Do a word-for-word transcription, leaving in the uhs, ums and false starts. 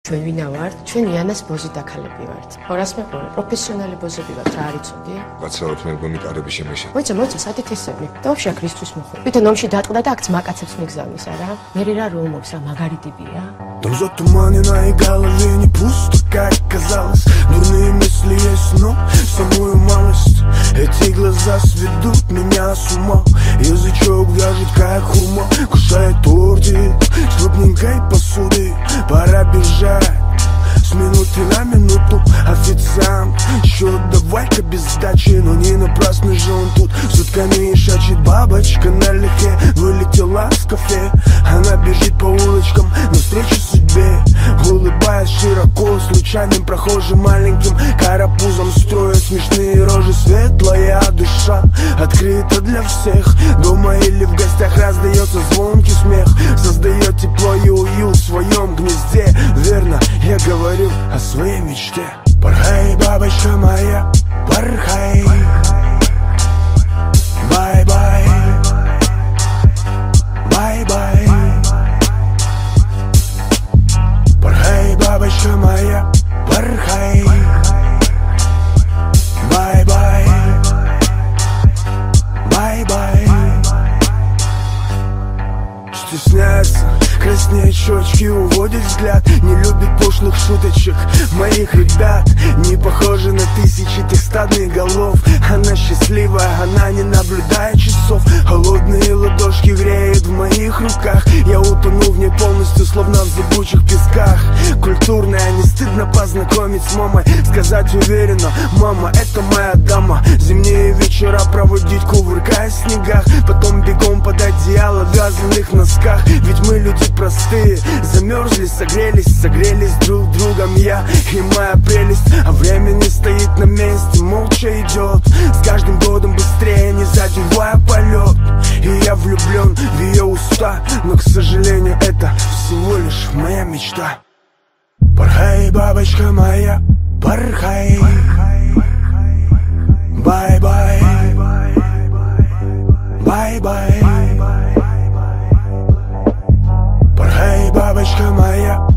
ჩვენ ვინა ვართ? ჩვენ იანას ბოზი დაქალები ვართ. ორას მეყურე, პროფესიონალი ბოზები ვართ, რა არ იცოდი? გაცრავთ მე გონი კარები შემეშე. მოიცა, მოიცა, სადით ესები? და ვაფშე აქ რისთვის მოხდა? თვითონ ომში დატყდა და აქ ძმაკაცებს მიგზავნის, არა? მე რა რომობს, რა მაგარი ტიპია? Дом затуманена и голове не пусто, как казалось. Дурные мысли есть, но самую малость. Эти глаза сведут меня с ума. Язычок вяжет, как хурма. Кусает тортик с крупненькой посуды. Пора бежать с минуты на минуту. Официант, счет давай-ка без сдачи. Но не напрасно же он тут сутками шачит. Бабочка налегке вылетела с кафе. Она бежит по улочкам навстречу судьбе. Улыбаясь широко случайным прохожим, маленьким карапузом строя смешные рожи. Светлая душа открыта для всех. Дома или в гостях раздается звонкий смех. Создает тепло и уют в своем гнезде. Верно, я говорю о своей мечте. Порхай, бабочка моя, порхай. Бай-бай, бай-бай. Порхай, бабочка моя, порхай. Бай-бай, бай-бай. Стесняется, краснеет щечки, уводит взгляд. Не любит пошлых шуточек моих ребят. Не похожа на тысячи тех стадных голов. Она счастливая, она не наблюдает часов. Холодные ладошки греют в моих руках. Я утону в ней полностью, словно в зыбучих песках. Культурная, не стыдно познакомить с мамой. Сказать уверенно, мама, это моя дама. Зимние вечера проводить, кувыркаясь в снегах. Потом бегом под одеяло в вязаных носках. Ведь мы люди простые, замерзли, согрелись, согрелись друг другом я и моя прелесть. А время не стоит на месте, молча идет. С каждым годом быстрее, не задевая полет. И я влюблен в ее уста. Но, к сожалению, это всего лишь моя мечта. Порхай, бабочка моя, порхай. Бай-бай, бай-бай. Порхай, бабочка моя,